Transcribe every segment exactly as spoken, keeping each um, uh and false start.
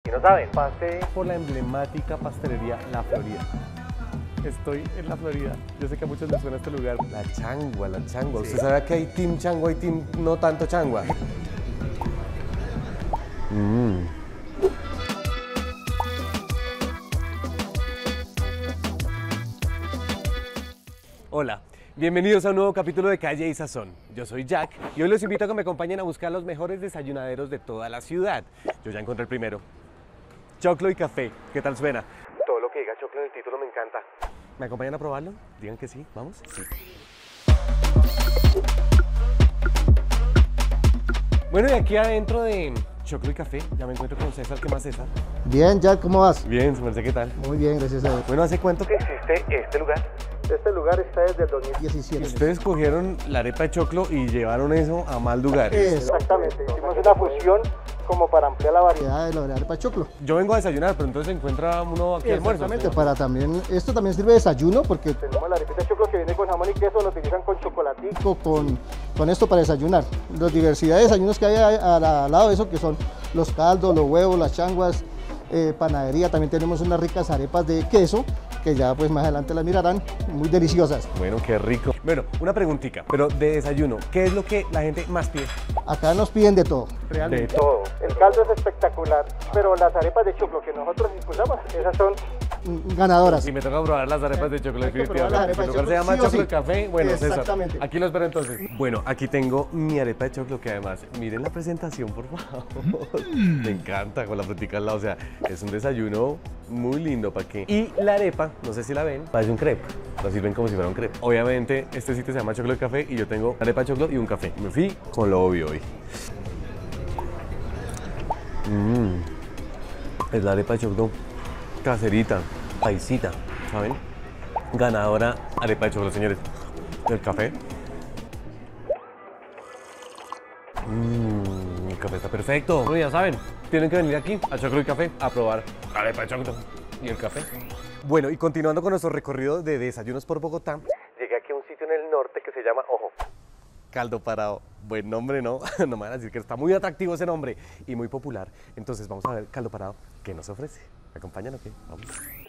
Si no saben, pase por la emblemática pastelería La Florida. Estoy en La Florida. Yo sé que a muchos les suena este lugar. La changua, la changua. ¿Usted sabe que hay team changua y team no tanto changua? Mm. Hola, bienvenidos a un nuevo capítulo de Calle y Sazón. Yo soy Jack y hoy los invito a que me acompañen a buscar los mejores desayunaderos de toda la ciudad. Yo ya encontré el primero. Choclo y café. ¿Qué tal suena? Todo lo que diga choclo en el título me encanta. ¿Me acompañan a probarlo? Digan que sí, ¿vamos? Sí. Bueno, y aquí adentro de Choclo y Café, ya me encuentro con César. ¿Qué más, César? Bien, Jack, ¿cómo vas? Bien, su merced, ¿qué tal? Muy bien, gracias a Dios. Bueno, ¿hace cuánto que existe este lugar? Este lugar está desde el dos mil diecisiete. Ustedes cogieron la arepa de choclo y llevaron eso a más lugares. Exactamente, hicimos una fusión como para ampliar la variedad de la arepa de choclo. Yo vengo a desayunar, pero entonces se encuentra uno aquí almuerzo. Exactamente, para también, esto también sirve de desayuno porque tenemos la arepita de choclo que viene con jamón y queso, lo utilizan con chocolatico, con, con esto para desayunar. La diversidad de desayunos que hay al lado de eso, que son los caldos, los huevos, las changuas, eh, panadería, también tenemos unas ricas arepas de queso, que ya pues más adelante las mirarán, muy deliciosas. Bueno, qué rico. Bueno, una preguntita, pero de desayuno, ¿qué es lo que la gente más pide? Acá nos piden de todo, realmente. De todo. El caldo es espectacular, pero las arepas de choclo que nosotros impulsamos, esas son ganadoras. Si me toca probar las arepas de choclo, definitivamente. Si el lugar se llama sí Choclo sí. y Café, bueno, exactamente. César, aquí lo espero entonces. Bueno, aquí tengo mi arepa de choclo, que además, miren la presentación, por favor. Me encanta, con la frutica al lado, o sea, es un desayuno muy lindo, ¿para qué? Y la arepa, no sé si la ven, parece un crepe. Lo sirven como si fuera un crepe. Obviamente, este sitio se llama Choclo y Café y yo tengo arepa de choclo y un café. Me fui con lo obvio hoy. Mmm. Es la arepa de choclo caserita, paisita, ¿saben? Ganadora arepa de choclo, señores. El café. Mmm, el café está perfecto. Bueno, ya saben, tienen que venir aquí a Choclo y Café a probar la arepa de choclo y el café. Bueno, y continuando con nuestro recorrido de desayunos por Bogotá, llegué aquí a un sitio en el norte que se llama, ojo, Caldo Parado. Buen nombre, ¿no? No me van a decir que está muy atractivo ese nombre y muy popular. Entonces vamos a ver Caldo Parado, ¿qué nos ofrece? ¿Me acompañan o qué? Vamos.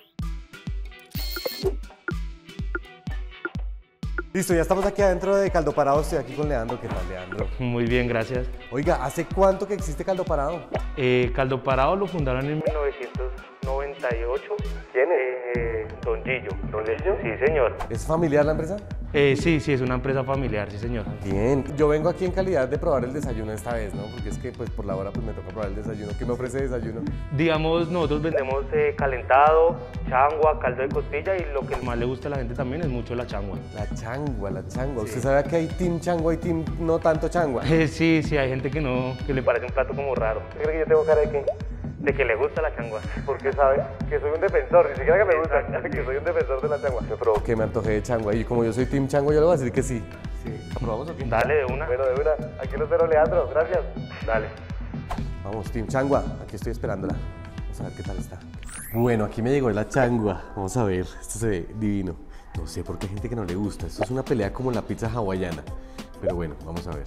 Listo, ya estamos aquí adentro de Caldo Parado. Estoy aquí con Leandro. ¿Qué tal, Leandro? Muy bien, gracias. Oiga, ¿hace cuánto que existe Caldo Parado? Eh, Caldo Parado lo fundaron en mil novecientos noventa y ocho. ¿Quién es? Eh, Don Gillo. ¿Don Gillo? Sí, señor. ¿Es familiar la empresa? Eh, sí, sí, es una empresa familiar, sí, señor. Bien. Yo vengo aquí en calidad de probar el desayuno esta vez, ¿no? Porque es que pues por la hora pues me toca probar el desayuno. ¿Qué me ofrece desayuno? Digamos, nosotros vendemos eh, calentado, changua, caldo de costilla y lo que más le gusta a la gente también es mucho la changua. La changua, la changua. Sí. ¿Usted sabe que hay team changua y team no tanto changua? Eh, sí, sí, hay gente que no, que le parece un plato como raro. ¿Usted cree que yo tengo cara de qué? De que le gusta la changua. Porque sabe que soy un defensor, ni siquiera que me gusta, que soy un defensor de la changua. Me provoqué, me antojé de changua y como yo soy team changua, yo le voy a decir que sí. Sí. ¿La probamos o qué? Dale, de una. Bueno, de una. Aquí lo espero, Leandro. Gracias. Dale. Vamos, team changua. Aquí estoy esperándola. Vamos a ver qué tal está. Bueno, aquí me llegó la changua. Vamos a ver. Esto se ve divino. No sé por qué hay gente que no le gusta. Esto es una pelea como la pizza hawaiana. Pero bueno, vamos a ver.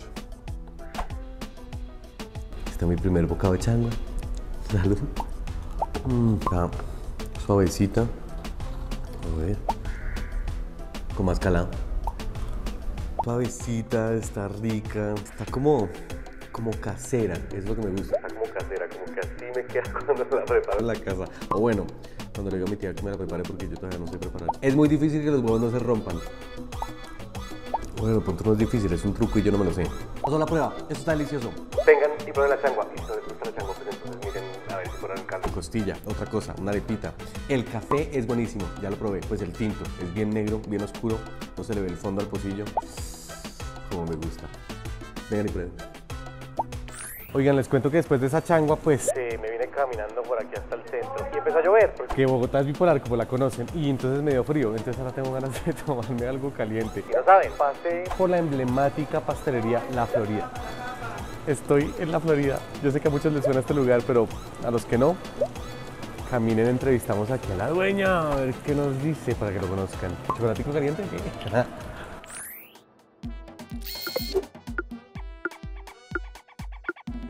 Este es mi primer bocado de changua. Salud. Mm, está suavecita. A ver. Con más calado. Suavecita, está rica. Está como, como casera. Es lo que me gusta. Está como casera, como que así me queda cuando la preparo en la casa. O bueno, cuando le digo a mi tía que me la prepare porque yo todavía no sé preparar. Es muy difícil que los huevos no se rompan. Bueno, de pronto no es difícil, es un truco y yo no me lo sé. Vamos a la prueba, esto está delicioso. Vengan y prueben la changua. Listo, les gusta la changua, pues entonces miren a ver si prueban el caldo. Costilla, otra cosa, una arepita. El café es buenísimo, ya lo probé, pues el tinto. Es bien negro, bien oscuro, no se le ve el fondo al pocillo. Como me gusta. Vengan y prueben. Oigan, les cuento que después de esa changua, pues eh, me vine caminando por aquí hasta el centro y empezó a llover. Porque Bogotá es bipolar, como la conocen, y entonces me dio frío. Entonces ahora tengo ganas de tomarme algo caliente. Si no saben, pasé por la emblemática pastelería La Florida. Estoy en La Florida. Yo sé que a muchos les suena este lugar, pero a los que no, caminen, entrevistamos aquí a la dueña a ver qué nos dice para que lo conozcan. ¿Chocolatico caliente? ¿Qué?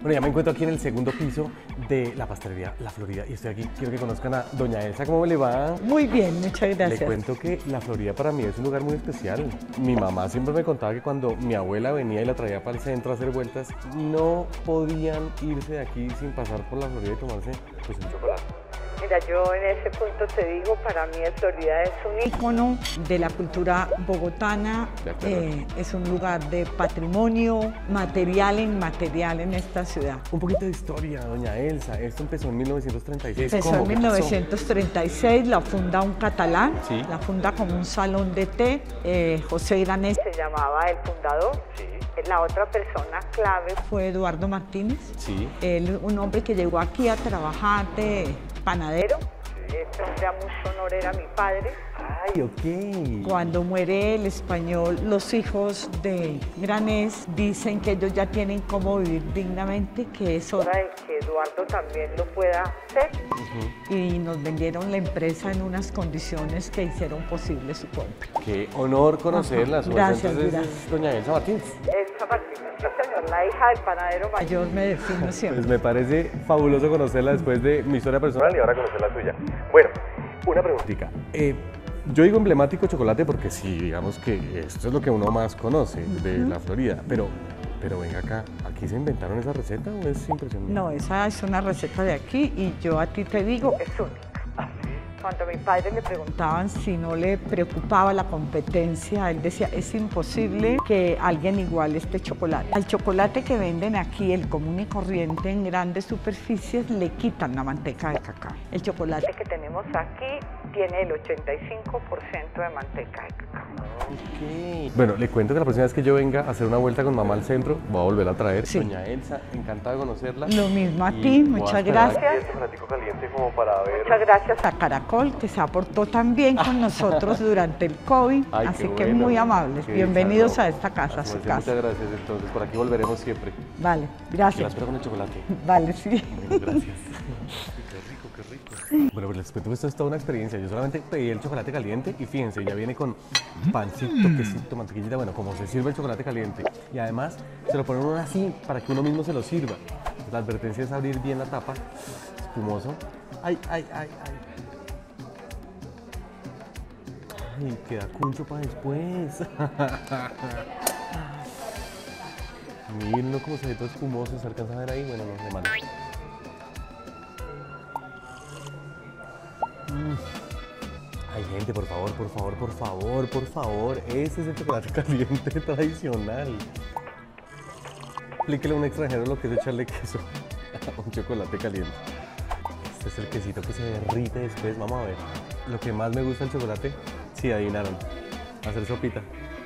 Bueno, ya me encuentro aquí en el segundo piso de la pastelería La Florida y estoy aquí, quiero que conozcan a doña Elsa. ¿Cómo le va? Muy bien, muchas gracias. Le cuento que La Florida para mí es un lugar muy especial. Mi mamá siempre me contaba que cuando mi abuela venía y la traía para el centro a hacer vueltas, no podían irse de aquí sin pasar por La Florida y tomarse pues un chocolate. Mira, yo en ese punto te digo, para mí Florida es un ícono de la cultura bogotana, eh, es un lugar de patrimonio material e inmaterial en esta ciudad. Un poquito de historia, doña Elsa. Esto empezó en mil novecientos treinta y seis. Empezó en mil novecientos treinta y seis, la funda un catalán, sí. La funda como un salón de té. Eh, José Granés se llamaba el fundador. Sí. La otra persona clave fue Eduardo Martínez, sí. Él, un hombre que llegó aquí a trabajar de panadero. Este hombre a mucho honor era mi padre. Ay, ok. Cuando muere el español, los hijos de Granés dicen que ellos ya tienen cómo vivir dignamente, que es hora de que Eduardo también lo pueda hacer. Uh-huh. Y nos vendieron la empresa en unas condiciones que hicieron posible su compra. Qué honor conocerla. Uh-huh. Gracias, entonces, gracias. Es doña Elsa Martínez. Elsa Martínez, sí, señor, la hija del panadero mayor, me defino siempre. Pues me parece fabuloso conocerla después de mi historia personal y ahora conocer la suya. Bueno, una preguntita. Eh, yo digo emblemático chocolate porque sí, digamos que esto es lo que uno más conoce de La Florida, pero, pero venga acá, ¿aquí se inventaron esa receta o es impresionante? No, esa es una receta de aquí y yo a ti te digo, es única. Cuando a mi padre le preguntaban si no le preocupaba la competencia, él decía, es imposible que alguien iguale este chocolate. Al chocolate que venden aquí, el común y corriente en grandes superficies, le quitan la manteca de cacao. El chocolate que tenemos aquí tiene el ochenta y cinco por ciento de manteca de cacao. Okay. Bueno, le cuento que la próxima vez que yo venga a hacer una vuelta con mamá al centro, voy a volver a traer. Sí. Doña Elsa, encantada de conocerla. Lo mismo a ti, muchas gracias. Este chocolatico caliente como para ver. Muchas gracias a Caracol, que se aportó tan bien con nosotros durante el COVID, Ay, así que bueno. muy amables. Qué Bienvenidos dicha, no. a esta casa, a su Muchas casa. gracias, entonces, por aquí volveremos siempre. Vale, Y la gracias. espero con el chocolate. Vale, sí. Bueno, gracias. Qué rico, qué rico. Bueno, pues les cuento que esto es toda una experiencia. Yo solamente pedí el chocolate caliente y fíjense, ya viene con pancito, quesito, mantequillita, bueno, como se sirve el chocolate caliente. Y además se lo ponen uno así para que uno mismo se lo sirva. La advertencia es abrir bien la tapa, espumoso. Ay, ay, ay, ay. Ay, queda cuncho para después. Mírenlo como se ve todo espumoso, ¿se alcanza a ver ahí? Bueno, no, de malo. Mm. Ay, gente, por favor, por favor, por favor, por favor. Ese es el chocolate caliente tradicional. Explíquele a un extranjero lo que es echarle queso a un chocolate caliente. Este es el quesito que se derrite después, vamos a ver. Lo que más me gusta del chocolate, sí, adivinaron, hacer sopita.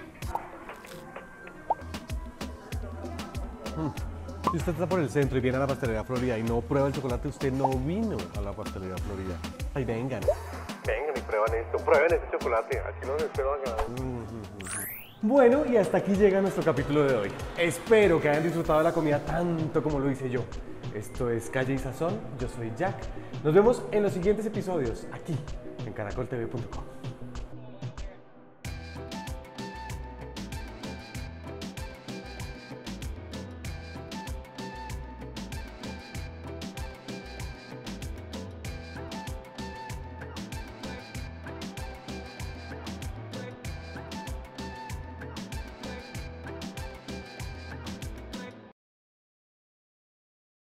Mm. Si usted está por el centro y viene a la pastelería Florida y no prueba el chocolate, usted no vino a la pastelería Florida. Ay, vengan. Vengan y prueban esto, prueben este chocolate, aquí los espero acá. Bueno, y hasta aquí llega nuestro capítulo de hoy. Espero que hayan disfrutado de la comida tanto como lo hice yo. Esto es Calle y Sazón, yo soy Jack. Nos vemos en los siguientes episodios, aquí, en caracol t v punto com.